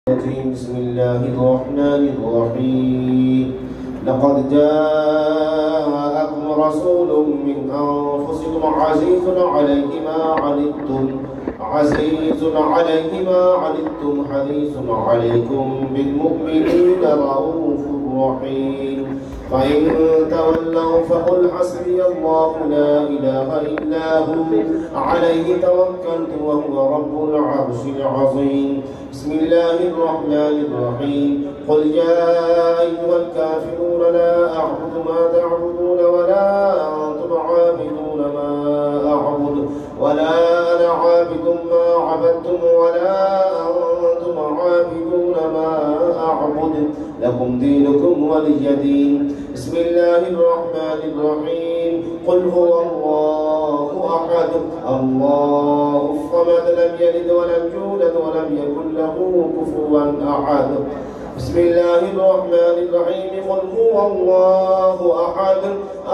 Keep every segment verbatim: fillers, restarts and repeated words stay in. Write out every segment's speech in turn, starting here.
بسم الله الرحمن الرحيم. لقد جاءكم رسول من أنفسكم عزيز عليه ما عنتم عزيز عليه ما عنتم حريص عليكم بالمؤمنين رؤوف رحيم. فإن تولوا فقل حسبي الله لا إله إلا هو عليه توكلت وهو رب العرش العظيم. بسم الله الرحمن الرحيم. قل يا أيها الكافرون لا أعبد ما تعبدون ولا أنتم عابدون ما أعبد ولا أنا عابد ما عبدتم ولا أنتم عابدون ما أعبد لكم دينكم ولي دين. بسم الله الرحمن الرحيم. قل هو الله أحد الله الصمد لم يلد ولم يولد ولم يكن له كفوا أحد. بسم الله الرحمن الرحيم. قل هو الله أحد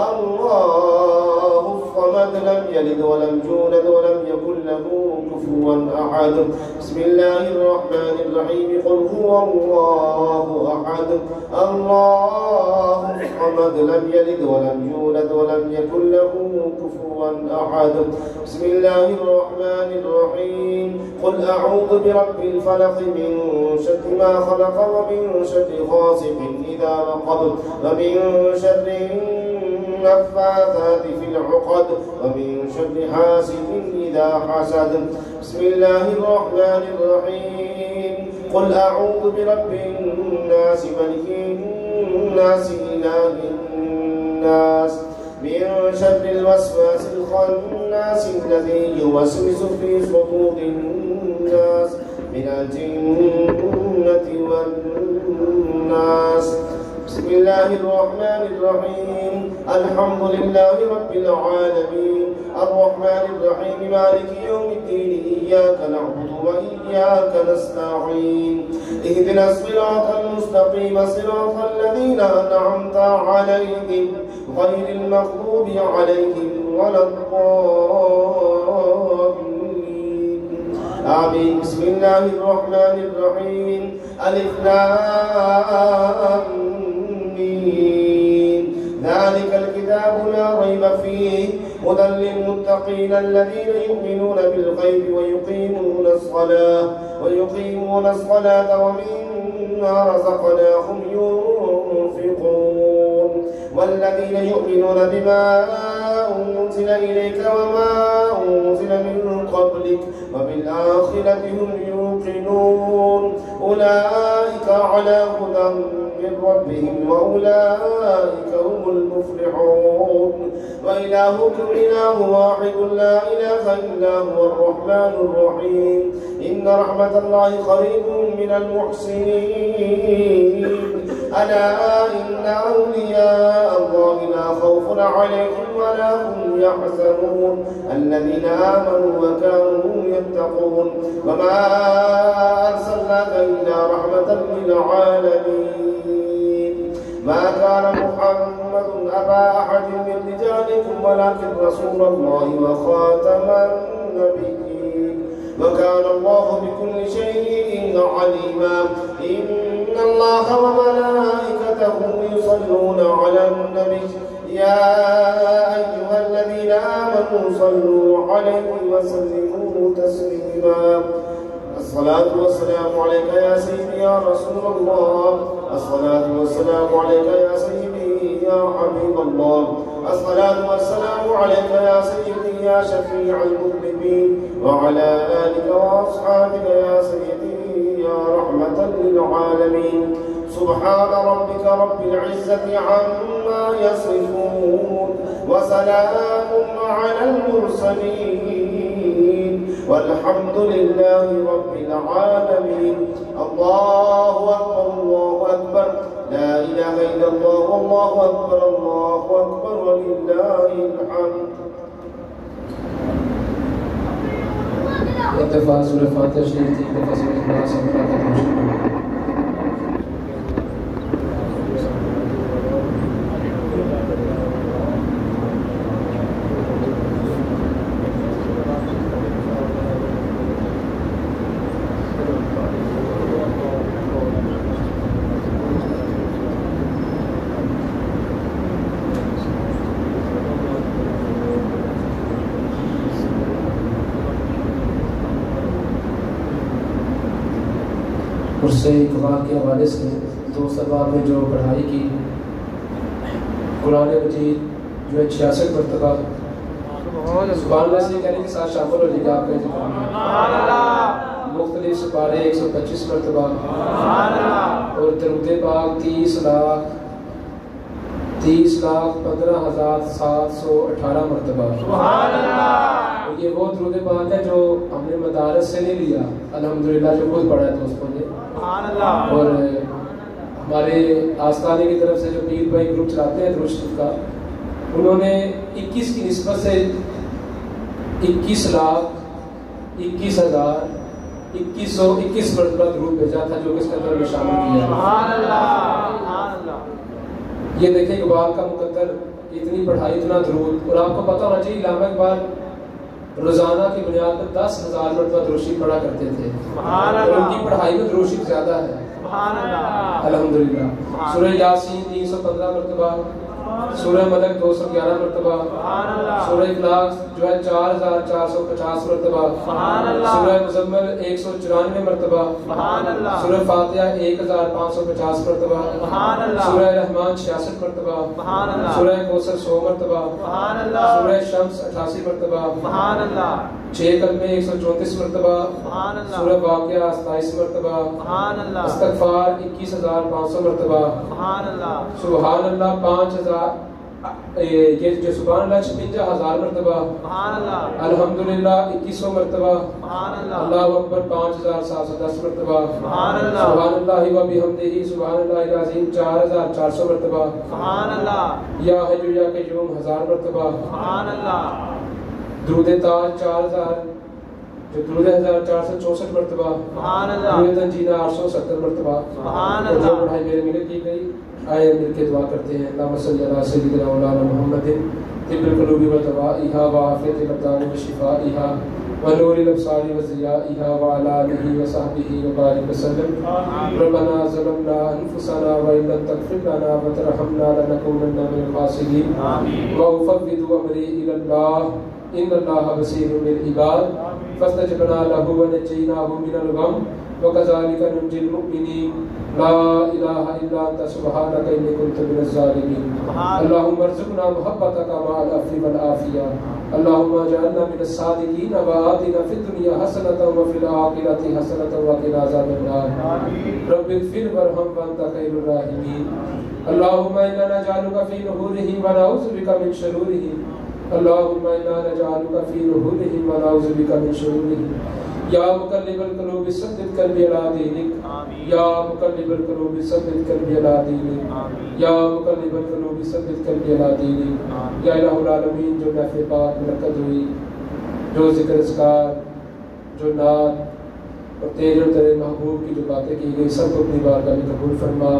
الله الصمد لم يلد ولم يولد ولم يكن له كفوا أحد. بسم الله الرحمن الرحيم. قل هو الله أحد الله الصمد لم يلد ولم يولد ولم يكن له كفوا أحد. بسم الله الرحمن الرحيم. قل أعوذ برب الفلق من شر ما خلق ومن شر غاسق إذا وقب ومن شر النفاثات في العقد ومن شر حاسد إذا حسد. بسم الله الرحمن الرحيم. قل أعوذ برب الناس ملك الناس إله الناس من شر الوسواس الخناس الذي يوسوس في صدور الناس من الجنة والناس. بسم الله الرحمن الرحيم. الحمد لله رب العالمين الرحمن الرحيم مالك يوم الدين إياك نعبد وإياك نستعين اهدنا الصراط المستقيم صراط الذين أنعمت عليهم غير المغضوب عليهم ولا الضالين آمين. بسم الله الرحمن الرحيم. ألف لام ميم ذلك الكتاب لا ريب فيه هدى للمتقين الذين يؤمنون بالغيب ويقيمون الصلاة ويقيمون الصلاة ومما رزقناهم ينفقون والذين يؤمنون بما أنزل إليك وما أنزل من قبلك وبالآخرة هم يوقنون أولئك على هدى من ربهم وأولئك هم المفلحون. وإلهكم إله واحد لا إله إلا هو الرحمن الرحيم. إن رحمة الله قريب من المحسنين. ألا إن أولياء الله لا خوف عليهم ولا هم يحزنون الذين آمنوا وكانوا يتقون. وما أرسلناك إلا رحمة للعالمين. ما كان محمد أبا أحد من رجالكم ولكن رسول الله وخاتم النبيين وكان الله بكل شيء عليما. إن الله وملائكته يصلون على النبي يا أيها الذين آمنوا صلوا عليه وسلموا تسليما. الصلاة والسلام عليك يا سيدي يا رسول الله. الصلاة والسلام عليك يا سيدي يا حبيب الله. الصلاة والسلام عليك يا سيدي يا شفيع المذنبين وعلى آلك وأصحابك يا سيدي يا رحمة للعالمين. سبحان ربك رب العزة عما يصفون وسلام على المرسلين والحمد لله رب العالمين. الله أكبر الله أكبر لا إله إلا الله والله أكبر الله أكبر ولله الحمد. اتفاق سورة فاتحة شريف اتفاق سورة الناس اس سے اقبال کے حوالے سے دو سال میں جو پڑھائی کی، قرآن مجید جو ہے چھیاسٹھ مرتبہ سبحان اللہ سے کہنے کے ساتھ شامل ہو جائے گا آپ کا ذکر، مختلف سپارے ایک سو پچیس مرتبہ، اور درود پاک تیس لاکھ تیس لاکھ پندرہ ہزار سات سو اٹھارہ مرتبہ۔ اور یہ وہ درود پاک ہے جو ہم نے مدارس سے نہیں لیا، الحمدللہ جو خود پڑھا ہے دوستوں نے، اور ہمارے آستانے کی طرف سے جو پیر بھائی گروپ چلاتے ہیں درود شریف کا، انہوں نے اکیس کی نسبت سے اکیس لاکھ اکیس ہزار اکیس سو اکیس مرتبہ درود بھیجا تھا، جو کہ اس کے اندر میں شامل کیا ہے۔ یہ دیکھیں اقبال کا مقدر، اتنی پڑھائی، اتنا درود، اور آپ کو پتہ ہونا چاہیے علامہ اقبال روزانہ کی بنیاد پر دس ہزار مرتبہ درود شریف پڑھا کرتے تھے، اور ان کی پڑھائی میں درود شریف زیادہ ہے الحمدللہ۔ سورہ یاسین تین سو پندرہ مرتبہ، سورہ ملک دو سو گیارہ مرتبہ، سورہ اخلاص جو ہے چار ہزار چار سو پچاس مرتبہ، سورہ مزمل ایک سو چورانوے مرتبہ، سورہ فاتحہ ایک ہزار پانچ سو پچاس مرتبہ، سورہ رحمان چھیاسٹھ مرتبہ، سورہ کوثر سو مرتبہ، سورہ شمس اٹھاسی مرتبہ، چھ کلمے ایک سو چونتیس مرتبہ، سورہ واقعہ ستائیس مرتبہ، استغفار اکیس ہزار پانچ سو مرتبہ، سبحان اللہ پانچ ہزار یہ جو سبحان اللہ چھپنجا ہزار مرتبہ، الحمدللہ اکیس سو مرتبہ، اللہ اکبر پانچ ہزار سات سو دس مرتبہ، سبحان اللہ و بحمدہ سبحان اللہ العظیم چار ہزار چار سو مرتبہ، یا حی یا قیوم ہزار مرتبہ، درود تاج چار ہزار جو درود ہزار چار سو چونسٹھ مرتبہ، درود تنجیدہ آٹھ سو ستر مرتبہ، اور جو پڑھائی میرے ملے کی گئی آئے مل کے دعا کرتے ہیں۔ اللہم صلی علی سیدنا مولانا محمد طب القلوب و دوائها وعافیت الابدان و شفائها ونور الابصار و ضیائها وعلی آلہ و صحبہ وبارک وسلم۔ ربنا ظلمنا انفسنا وان لم تغفر لنا وترحمنا لنکونن من الخاسرین، وافوض امری الی اللہ ان اللہ بصیر بالعباد، فاستجبنا له ونجیناه من الغم وكذلك ننجي المؤمنين، لا إله إلا أنت سبحانك إني كنت من الظالمين۔ اللهم ارزقنا محبتك مع العفو والعافية، اللهم اجعلنا من الصادقين وآتنا في الدنيا حسنة وفي الآخرة حسنة وقنا عذاب النار، رب اغفر وارحم وأنت خير الراحمين۔ اللهم إنا نجعلك في نحورهم ونعوذ بك من شرورهم، اللهم إنا نجعلك في نحورهم ونعوذ بك من شرورهم، یا مقلب القلوب ثبت قلبی علی دینک، یا مقلب القلوب ثبت قلبی علی دینک، یا مقلب القلوب ثبت قلبی علی دینک۔ یا الہ العالمین، جو محفل پاک منعقد ہوئی، جو ذکر اذکار، جو نعت اور تیرے اور تیرے محبوب کی جو باتیں کی گئی، سب کو اپنی بارگاہ میں قبول فرما۔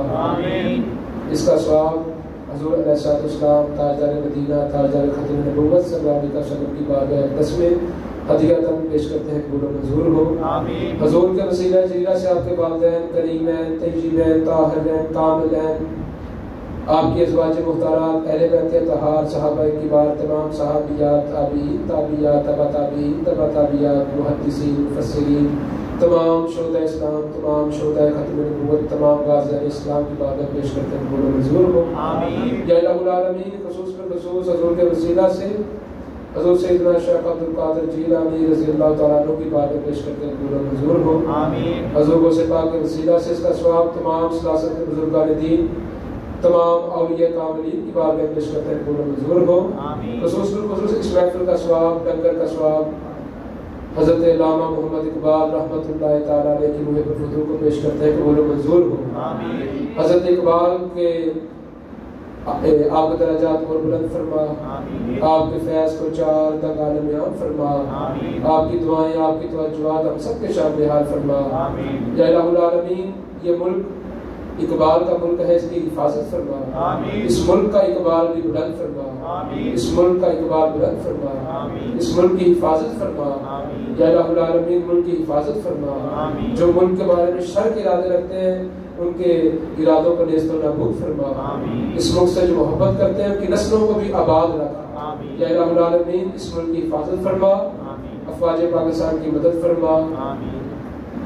اس کا ثواب حضور علیہ الصلوۃ والسلام تاجدار مدینہ، تاجدار ختم نبوت صلی اللہ علیہ وسلم کی بارگاہ اقدس میں ہدیۃً پیش کرتے ہیں، قبول و منظور ہو۔ حضور کے وسیلہ جلیلہ سے آپ کے والدین کریمین، طیبین، طاہرین، کاملین، آپ کی ازواج محترمات، اہل بیت اطہار، صحابہ کبار، تمام صحابیات، تابعین، تابعیات، تبع تابعین، تبع تابعیات، محدثین، مفسرین، تمام شہداء اسلام، تمام شہداء ختم نبوت، تمام غازیان اسلام کی بارگاہ پیش کرتے ہیں، قبول و منظور ہو۔ یا الہ العالمین، خصوص پر خصوص حضور کے وسیلہ سے حضور سیدنا شیخ عبد القادر جیلانی رضی اللہ تعالیٰ عنہ کی بارگاہ پیش کرتے ہیں، قبول و منظور ہو۔ حضور غوث پاک کے وسیلہ سے اس کا ثواب تمام سلاست کے بزرگان دین، تمام اولیاء کاملین کی بارگاہ پیش کرتے ہیں، قبول و منظور ہو۔ خصوص پر خصوص اس محفل کا ثواب، لنگر کا ثواب حضرت علامہ محمد اقبال رحمۃ اللہ تعالیٰ علیہ کی روح الفتوح کو پیش کرتے ہیں، قبول و منظور ہو۔ حضرت اقبال کے آپ کے درجات اور بلند فرما، آپ کے فیض کو چار تک عالم عام فرما، آپ کی دعائیں، آپ کی توجہات ہم سب کے شامل حال فرما۔ یا الہ العالمین، یہ ملک اقبال کا ملک ہے، اس کی حفاظت فرما، اس ملک کا اقبال بھی بلند فرما، اس ملک کا اقبال بلند فرما، اس ملک کی حفاظت فرما۔ یا الہ العالمین، ملک کی حفاظت فرما، جو ملک کے بارے میں شر کے ارادے رکھتے ہیں ان کے ارادوں کو نیست و نابود فرما، اس ملک سے جو محبت کرتے ہیں ان کی نسلوں کو بھی آباد رکھ۔ یا الہ العالمین، اس ملک کی حفاظت فرما، افواج پاکستان کی مدد فرما،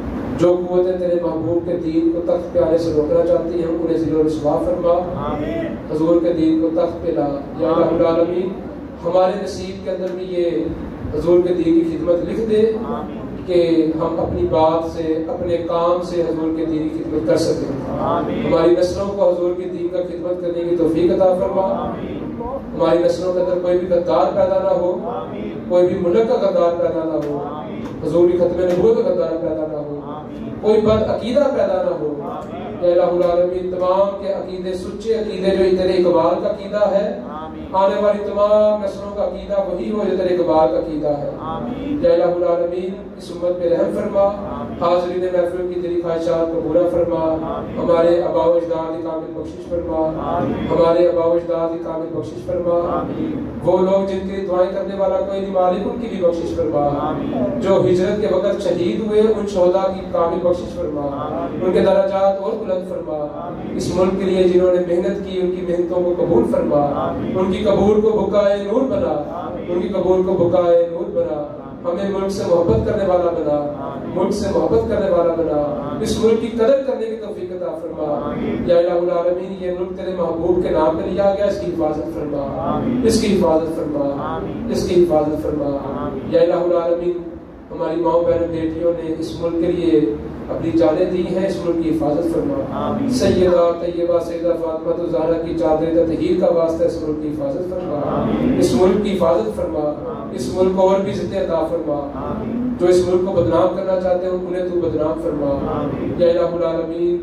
جو قوتیں تیرے محبوب کے دین کو تخت پہ آنے سے روکنا چاہتی ہیں انہیں ذل و رسوا فرما، حضور کے دین کو تخت پہ لا یا الہ العالمین۔ ہمارے نصیب کے اندر بھی یہ حضور کے دین کی خدمت لکھ دے کہ ہم اپنی بات سے اپنے کام سے حضور کے دین کی خدمت کر سکیں۔ ہماری نسلوں کو حضور کے دین کا خدمت کرنے کی توفیق عطا فرما، ہماری نسلوں کے اندر کوئی بھی غدار پیدا نہ ہو، کوئی بھی ملک کا غدار پیدا نہ ہو، حضور کی ختم نبوت کا غدار پیدا نہ ہو، کوئی بد عقیدہ پیدا نہ ہو۔ یا الہ العالمین تمام کے عقیدے سچے عقیدے جو تیرے اقبال کا عقیدہ ہے، آنے والی تمام نسلوں کا عقیدہ وہی ہو جو تیرے اقبال کا عقیدہ ہے۔ یا الہ العالمین اس امت پہ رحم فرما، حاضرین محفل کی تیری خواہشات کو پورا فرما، ہمارے آباء و اجداد کی کامل بخشش فرما، ہمارے آباء و اجداد کی کامل بخشش فرما، وہ لوگ جن کی دعائیں کرنے والا کوئی نہیں مالک ان کی بھی بخشش فرما، جو ہجرت کے وقت شہید ہوئے ان شہداء کی کامل بخشش فرما، ان کے درجات اور بلند فرما، اس ملک کے لیے جنہوں نے محنت کی ان کی محنتوں کو قبول فرما، ان کی قبول کو بکائے نور بنا، ان کی قبول کو بکائے نور بنا، ہمیں ملک سے محبت کرنے والا بنا، ملک سے محبت کرنے والا بنا، اس ملک کی قدر کرنے کی توفیق عطا فرما۔ یا الہ العالمین یہ ملک تیرے محبوب کے نام پہ لیا گیا، اس کی حفاظت فرما، اس کی حفاظت فرما، اس کی حفاظت فرما۔ یا الہ العالمین ہماری ماؤں بہنوں بیٹیوں نے اس ملک کے لیے اپنی جانیں دی ہیں، اس ملک کی حفاظت فرما۔ سیدہ طیبہ سیدہ فاطمہ الزہرا کی چادر تطہیر کا واسطہ اس ملک کی حفاظت فرما، اس ملک کی حفاظت فرما، اس ملک کو اور بھی عزت عطا فرما، جو اس ملک کو بدنام کرنا چاہتے ہیں انہیں تو بدنام فرما۔ یا الہ العالمین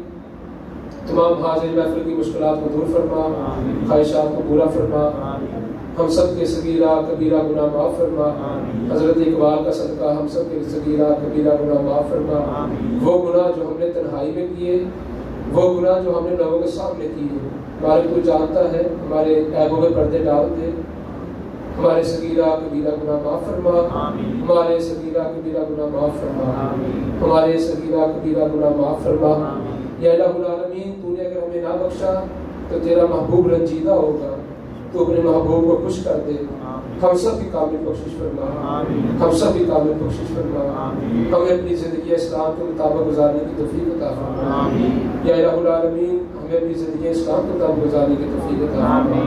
تمام حاضر محفل کی مشکلات کو دور فرما، خواہشات کو پورا فرما، ہم سب کے صغیرہ کبیرہ گناہ معاف فرما، حضرت اقبال کا صدقہ ہم سب کے صغیرہ کبیرہ گناہ معاف فرما، وہ گناہ جو ہم نے تنہائی میں کیے، وہ گناہ جو ہم نے لوگوں کے سامنے کیے، مالک تو جانتا ہے، ہمارے عیبوں میں پردے ڈال دے، ہمارے صغیرہ کبیرہ گناہ معاف فرما، ہمارے صغیرہ کبیرہ گناہ معاف فرما، ہمارے صغیرہ کبیرہ گناہ معاف فرما۔ یا الہ العالمین تو نے اگر ہمیں نہ بخشا تو تیرا محبوب رنجیدہ ہوگا، تو اپنے محبوب کو خوش کر دے، ہم سب کی کامل بخشش فرما، ہم سب کی کامل بخشش فرما، ہمیں اپنی زندگی اسلام کے مطابق گزارنے کی توفیق عطا فرما۔ یا الہ العالمین ہمیں اپنی زندگی اسلام کے مطابق گزارنے کی توفیق عطا فرما،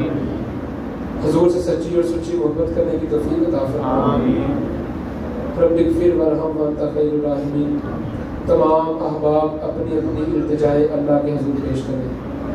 حضور سے سچی اور سچی محبت کرنے کی توفیق عطا فرما۔ رب اغفر وارحم وانت خیر الراحمین۔ تمام احباب اپنی اپنی التجائے اللہ کے حضور پیش کریں۔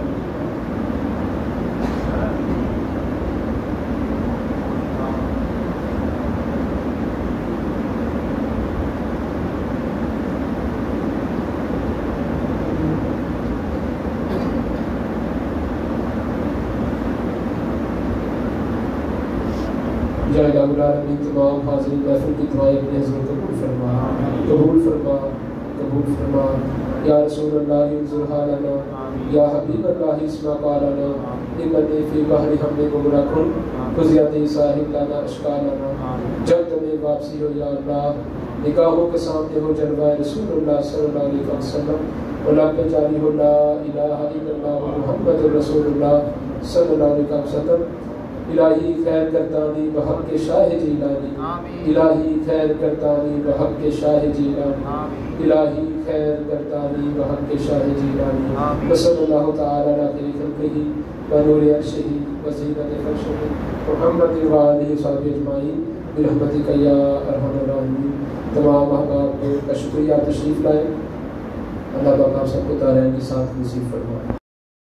یا الہ العالمین تمام حاضرین محفل کی دعائیں اپنے حضور قبول فرما، قبول فرما، قبول فرما۔ یا رسول اللہ انظر حالنا، یا حبیب اللہ اسمع قالنا، اننی فی بحر ہم گمراہ کن خذیت ساحل لانا اشکالنا۔ جب تمہیں واپسی ہو یا اللہ، نگاہوں کے سامنے ہو جلوہ رسول اللہ صلی اللہ علیہ وسلم، اور لب پہ جاری ہو لا الہ الا اللہ محمد رسول اللہ صلی اللہ علیہ وسلم۔ الہی خیر کردانی بحق کے شاہ جیلانی، الہی خیر کردانی بحق کے شاہ جیلانی، الہی خیر کردانی بحق کے شاہ جیلانی۔ وصلی اللہ تعالی علی خیر خلقہ و نور عرشہ و زینت فرشہ محمد و آلہ وصحبہ اجمعین برحمتک یا ارحم الراحمین۔ تمام احباب کا شکریہ تشریف لائے، اللہ پاک آپ سب کو دارین کی ساتھ نصیب فرمائے۔